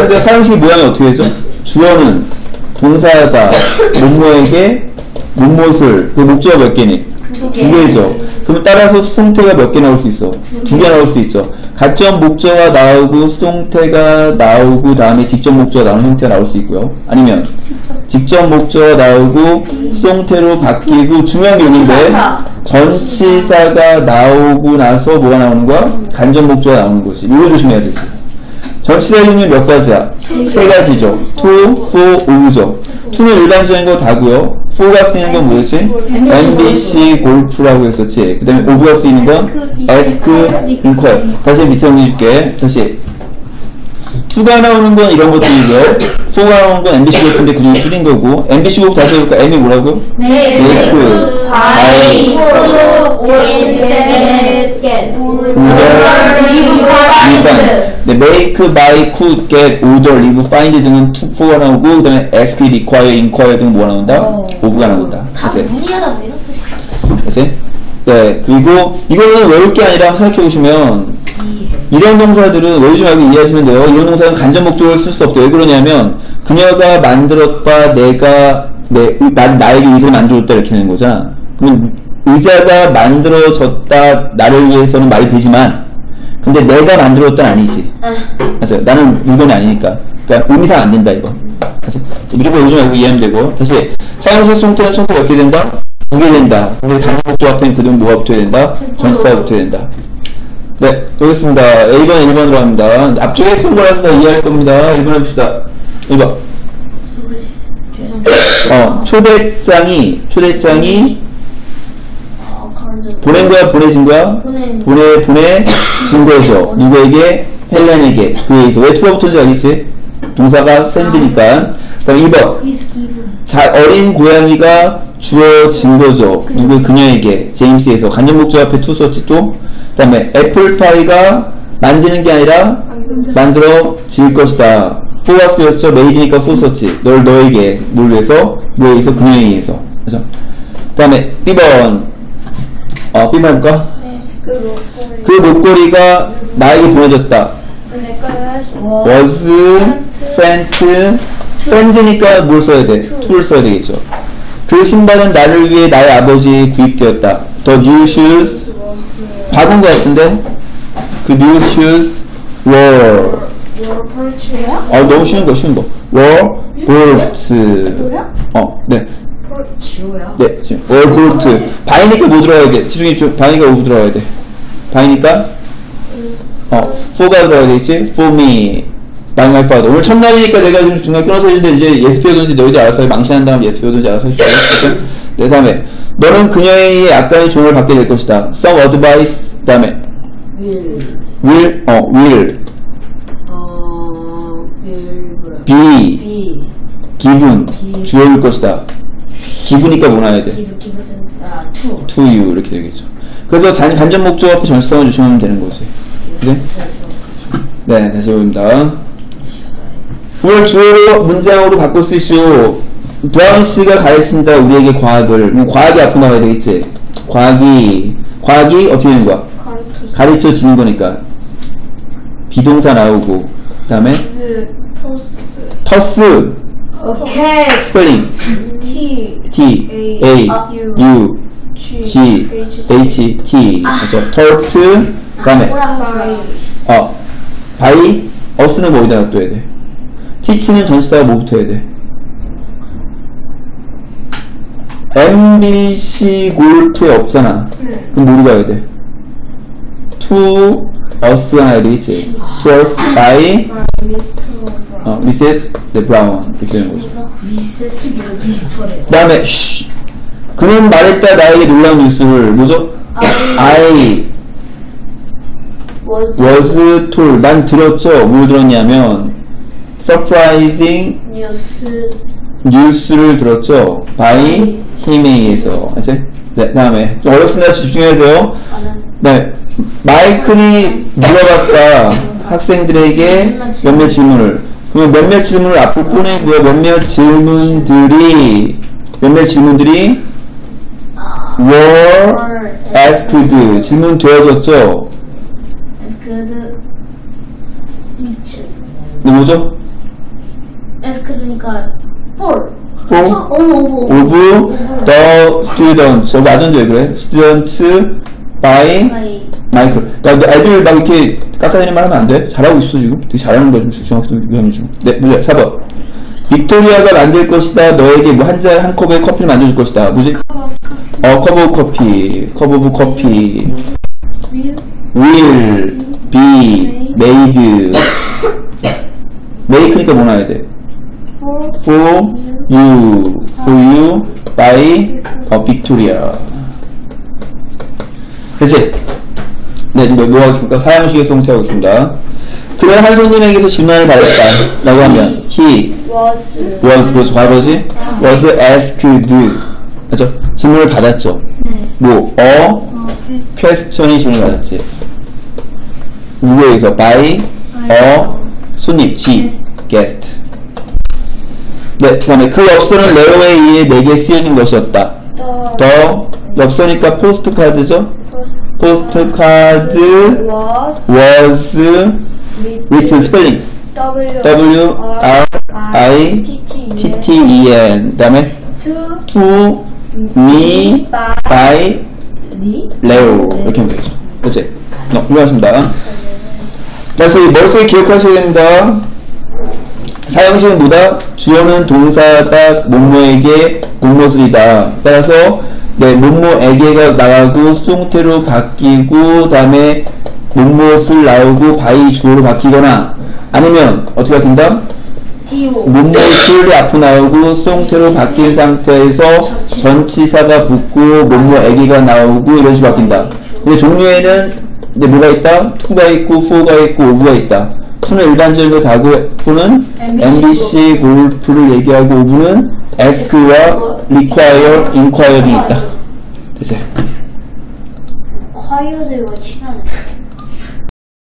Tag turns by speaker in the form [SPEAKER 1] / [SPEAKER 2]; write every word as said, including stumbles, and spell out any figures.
[SPEAKER 1] 근데 사용식 모양이 어떻게 되죠? 주어는 동사가 뭐뭐에게 무엇을, 그 목적어 몇 개니? 두 개죠. 그럼 따라서 수동태가 몇 개 나올 수 있어? 두 개 나올 수 있죠. 가점 목적어가 나오고 수동태가 나오고 다음에 직접 목적어가 나오는 형태가 나올 수 있고요. 아니면 직접 목적어가 나오고 수동태로 바뀌고 중요한 게 있는데 전치사가 나오고 나서 뭐가 나오는 거야? 간접 목적어가 나오는 거지. 이거 조심해야 되지. 전치사의 종류 몇 가지야? 세, 세 가지죠. to, for, o죠. to는 일반적인 거 다고요. for가 쓰이는 건 뭐였지? 엠비씨 골프라고 했었지. 그 다음에 of가 쓰이는 건 ask, inquire. 다시 밑에 정리해줄게. 다시. to가 나오는 건 이런 것들이고요. for가 나오는 건 엠비씨 골프인데 그중에 줄인 거고. 엠비씨 골프 다시 해볼까? M이 뭐라고요? make, buy, oriented, get, order, 네, make, buy, could, get, order, leave, find 등은 to, for가 나오고 그 다음에 ask, require, inquire 등은 뭐가 나온다? of가 나온다.
[SPEAKER 2] 다 문의하다 뭐 이런 소리.
[SPEAKER 1] 그치? 네, 그리고 이거는 외울 게 아니라 한번 생각해보시면 이런 동사들은 외우지 말고 이해하시면 돼요. 이런 동사는 간접 목적어를 쓸 수 없대요. 왜 그러냐면 그녀가 만들었다, 내가 내, 나, 나에게 의자를 만들었다 이렇게 되는 거잖아. 그럼 의자가 만들어졌다 나를 위해서는 말이 되지만 근데 내가 만들었다는 아니지. 맞아요. 나는 물건이 아니니까. 그러니까 의미상 안 된다 이거. 다시 무조건 외우지 말고 이해하면 되고. 다시 사용식 수동태는 수동태가 몇 개 된다? 두 개 된다. 근데 간접 목적어 앞에는 그중 뭐가 붙어야 된다? 전치사가 붙어야 된다. 네, 여기 있습니다. 일 번, 일 번으로 합니다. 앞쪽에 쓴 거라서 이해할 겁니다. 일 번 해봅시다. 일 번. 어, 초대장이, 초대장이 보낸 거야, 보내진 거야? 보내, 보내진 거죠. 누구에게? 헬렌에게. 그에 의해서. 왜 투가 붙었는지 알겠지? 동사가 send니까. 그 다음에 이 번. 자, 어린 고양이가 주어진 거죠. 누구? 그녀에게. 제임스에서. 간접 목적어 앞에 to 썼지 또. 그 다음에 애플파이가 만드는 게 아니라 만들어질 것이다. for가 쓰였죠. made니까 for 썼지. 널 너에게. 뭘 위해서? 뭐에 의해서? 그녀에 의해서. 그죠? 그 다음에 이 번. 어, B 번 해볼까?
[SPEAKER 2] 네. 그 목걸이.
[SPEAKER 1] 그 목걸이가 나에게 보내졌다. was sent. send니까 뭘 써야 돼? to를 써야 되겠죠. 그 신발은 나를 위해 나의 아버지에 구입되었다. The new shoes. 받은 것 같은데? 그 new shoes were. 어, 너무 쉬운 거, 쉬운 거. were bought. 어, 네.
[SPEAKER 2] 지우야?
[SPEAKER 1] 네, 지금 were bought. 바이니까 뭐 들어가야 돼? 집중해, 바이니까 뭐 들어가야 돼? 바이니까 어, for가 들어가야 되겠지? for me, by my father. 오늘 첫날이니까 내가 좀 중간에 끊어서 해주는데 이제 예습 배우든지 너희들 알아서 망신한 다음 예습 배우든지 알아서 해주세요. 네, 다음에 너는 그녀의 약간의 조언을 받게 될 것이다. some advice. 그 다음에
[SPEAKER 2] will.
[SPEAKER 1] will, 어, will.
[SPEAKER 2] 어, will.
[SPEAKER 1] be.
[SPEAKER 2] be.
[SPEAKER 1] given.
[SPEAKER 2] give.
[SPEAKER 1] 주어일 것이다. 기부니까 뭐 나와야 돼?
[SPEAKER 2] give, give, send. 아, to.
[SPEAKER 1] to you. 이렇게 되겠죠. 그래서 잔, 간접 목적어 앞에 전치사만 주시면 되는 거지. 그래? 네, 다시 봅니다. 그걸 주어로 문장으로 바꿀 수 있슈. 브라운 씨가 가르친다 우리에게 과학을. 그럼 과학이 앞으로 나와야 되겠지. 과학이 과학이 어떻게 되는 거야? 가르쳐 지는 거니까 비동사 나오고 그 다음에 터스.
[SPEAKER 2] 오케이.
[SPEAKER 1] 스펠링
[SPEAKER 2] T.
[SPEAKER 1] T A U G H T. 그렇죠. 터트. 그 다음에 어 바이. 어스는 뭐 어디다 놔둬야 돼? 티치는 전치사가 뭐 붙어야 돼? 엠비씨 골프에 없잖아.
[SPEAKER 2] 네.
[SPEAKER 1] 그럼 뭐로 가야 돼? to us가 나야 되겠지. to us by 어, 미세스 네, 브라운. 이렇게 되는 거죠.
[SPEAKER 2] 미세스 미스터래.
[SPEAKER 1] 그 다음에 쉬. 그는 말했다 나에게 놀라운 뉴스를. 뭐죠? I
[SPEAKER 2] was,
[SPEAKER 1] was told. 난 들었죠. 뭘 들었냐면 surprising
[SPEAKER 2] 뉴스
[SPEAKER 1] 뉴스를 들었죠. by 힘에 의해서. 알지? 네, 다음에 좀 어렵습니다. 집중해야 돼요. 네, 마이클이 물어봤다. 학생들에게 몇몇 질문을. 그러면 몇몇 질문을 앞으로 꺼내고요. 몇몇 질문들이 몇몇 질문들이 were asked. 질문 되어졌죠.
[SPEAKER 2] asked
[SPEAKER 1] 네, 뭐죠?
[SPEAKER 2] S 그러니까 four.
[SPEAKER 1] for
[SPEAKER 2] 어, 오브
[SPEAKER 1] of the students. 여기 아전데 그래. students by
[SPEAKER 2] 바이
[SPEAKER 1] 마이클. 야, 너 애들 막 이렇게 깎아내리는 말 하면 안 돼? 잘하고 있어, 지금. 되게 잘하는 거야, 지금. 중학교 유형이 지금. 네, 문제. 사 번. 빅토리아가 만들 것이다. 너에게 뭐 한 잔, 한 컵의 커피를 만들어줄 것이다. 뭐지? 어, 컵 오브 커피. 컵 오브 커피. will be made. make니까 뭐 나와야 돼? for you. for you by a Victoria. 그치? 네, 지금 뭐 하겠습니까? 사형식의 송태하고 있습니다. 그런 한 손님에게서 질문을 받았다. 라고 하면, he
[SPEAKER 2] was
[SPEAKER 1] was, 그렇죠, 과거지? was asked. 그렇죠? 질문을 받았죠.
[SPEAKER 2] 네.
[SPEAKER 1] 뭐, a
[SPEAKER 2] 어,
[SPEAKER 1] question이 질문을 받았지. 누구에게서? by a 손님, G, guest. 네, 그 다음에 그 엽서는 레오에 의해 내게 쓰여진 것이었다. 더, 엽서니까 포스트카드죠? 포스트카드
[SPEAKER 3] was
[SPEAKER 1] was written spelling
[SPEAKER 3] W
[SPEAKER 1] W R I T T E N 그 다음에
[SPEAKER 3] to
[SPEAKER 1] to me by
[SPEAKER 3] me
[SPEAKER 1] Leo 이렇게 하면 되겠죠. 그치? 네, 훌륭하십니다. 다시 머릿속에 기억하셔야 됩니다. 사형식은 뭐다? 주어는 동사다. 뭐뭐에게 뭐뭐들이다. 따라서 네, 뭐뭐에게가 나가고 수동태로 바뀌고 다음에 뭐뭐을 나오고 바이 주어로 바뀌거나 아니면 어떻게 바뀐다?
[SPEAKER 3] do
[SPEAKER 1] 뭐뭐를 앞으로 나오고 수동태로 바뀐 상태에서 전치사가 붙고 뭐뭐에게가 나오고 이런 식으로 바뀐다. 근데 종류에는 네, 뭐가 있다? to가 있고 for가 있고 of가 있다. to는 일반적인 거 다고 for는 엠비씨 골프를 얘기하고 of는 ask와 require, inquire이 있다. 됐어요.
[SPEAKER 2] 콰이어도 이거 치면